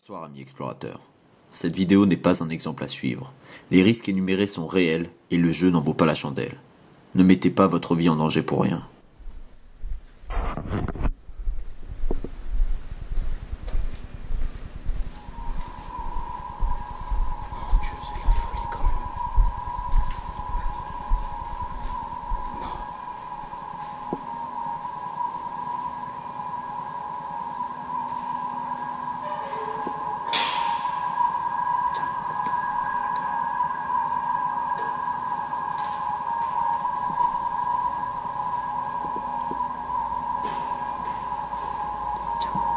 Bonsoir amis explorateurs. Cette vidéo n'est pas un exemple à suivre. Les risques énumérés sont réels et le jeu n'en vaut pas la chandelle. Ne mettez pas votre vie en danger pour rien. Mon Dieu, c'est de la folie quand même. Non. Tiens, attends. Tiens.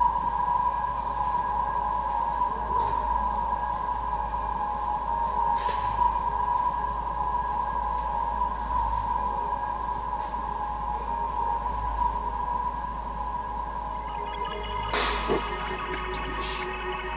Putain, fais chier.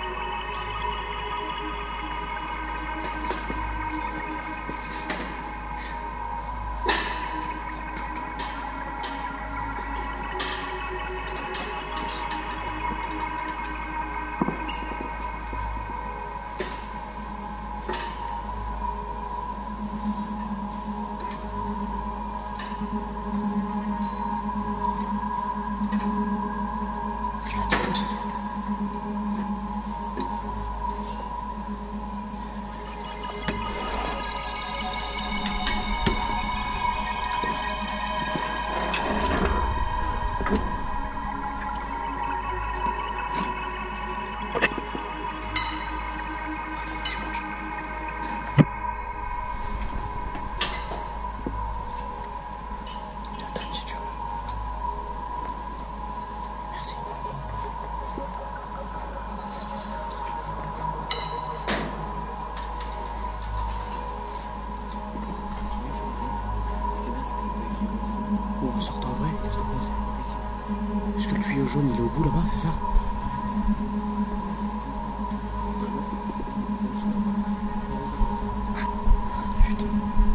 Je la tiens, t'inquiète. Regarde, tu manges. Tiens, donne si tu veux. Merci. Bon, on sort en vrai, qu'est-ce que t'en penses? Est-ce que le tuyau jaune il est au bout là-bas, c'est ça? Putain.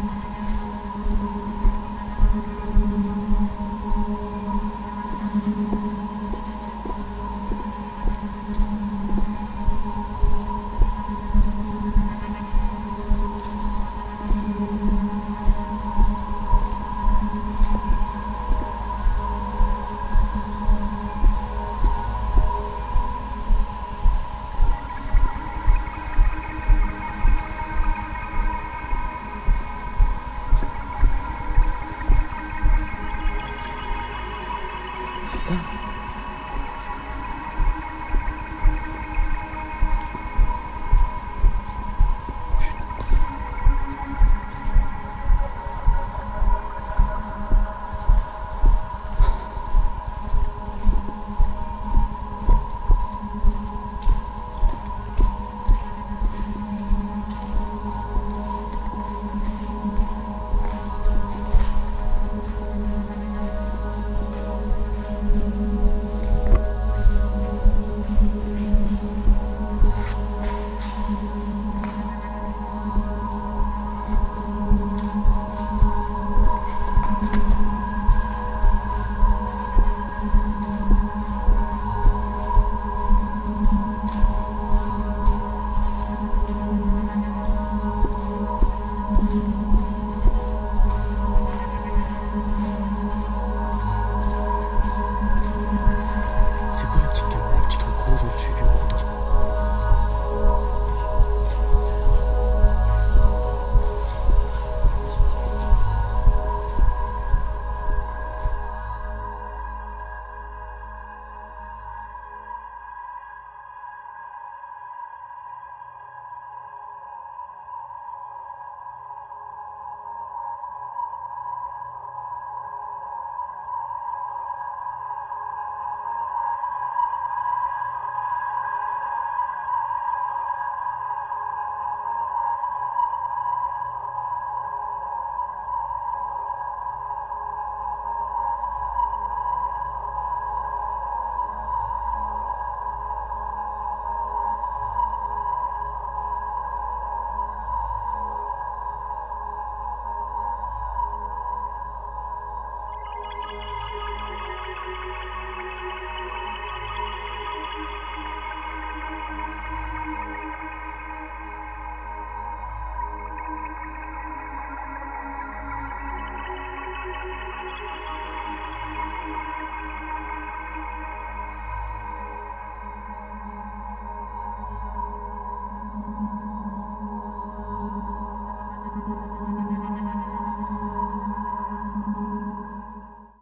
C'est ça?